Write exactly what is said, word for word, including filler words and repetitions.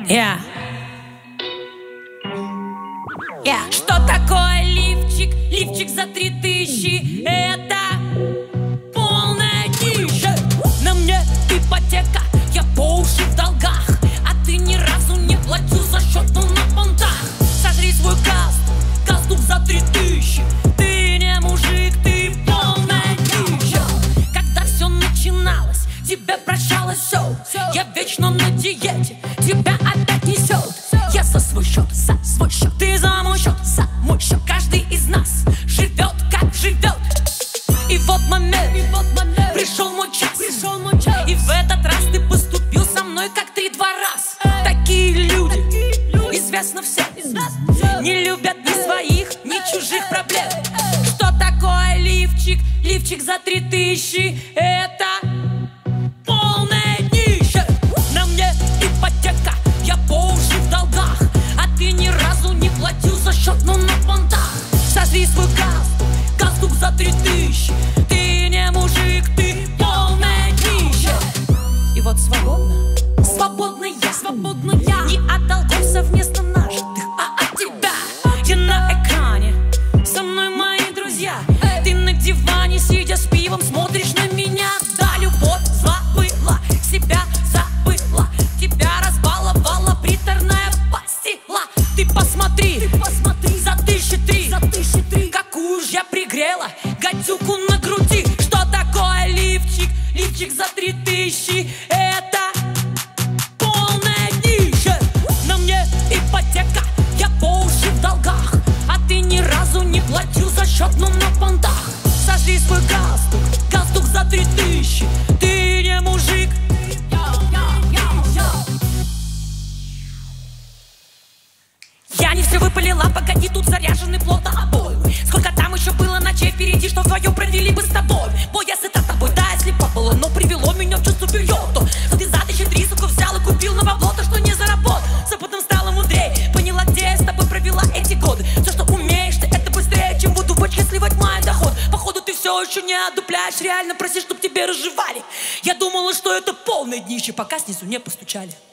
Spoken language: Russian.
Yeah. Yeah. Что такое лифчик? Лифчик за три тысячи. Это полная дичь. На мне ипотека, я по уши в долгах, а ты ни разу не платил за счет, ну на понтах. Сожри свой галстук, галстук за три тысячи. Ты не мужик, ты полная дичь. Когда все начиналось, тебе прощалось все. Я вечно на диете, тебя опять несет. Я за свой счет, за свой счет, ты за мой счет, за мой счет. Каждый из нас живет, как живет. И вот момент, и вот момент, пришел мой час, пришел мой час. И в этот раз ты поступил со мной как три-два раз. Такие люди, известно всем, не любят ни своих, ни чужих проблем. Что такое лифчик? Лифчик за три тысячи. Это полное днище. На мне ипотека, я по уши в долгах, а ты ни разу не платил за счет, ну на понтах. Сожри свой галстук, галстук за три тысячи. Ты не мужик, ты полное днище. И вот свободно, свободно я, свободно я. Не от долгов совместно нажитых, а от тебя. Я на экране, со мной мои друзья. Ты на диване, сидя с пивом, смотришь на меня. Да, любовь забыла, себя забыла, тебя разбаловала приторная пастила. Ты посмотри, ты посмотри, за тысячи три, за тысячи три, какую ж я пригрела гадюку на груди. Что такое лифчик? Лифчик за три тысячи. Это полное днище. На мне ипотека, я по уши в долгах, а ты ни разу не платил за счет, ну на понтах. Сожри свой галстук, галстук за три тысячи. Ты не мужик. Я не все выпалила, погоди, тут заряжены плотно обои. Сколько там еще было ночей впереди, что вдвоем провели бы с тобой. Бой, я сыта тобой, да, если попало, но привело меня в чувство бельё-то. Что ты за тысячи три, сука, взял и купил на бабло то, что не заработал. С опытом стала мудрее, поняла, где я с тобой провела эти годы. Все, что умеешь ты, это быстрее, чем буду в бочке сливать мой доход. Походу ты все еще не одупляешь, реально просишь, чтоб тебе разжевали. Я думала, что это полное днище, пока снизу не постучали.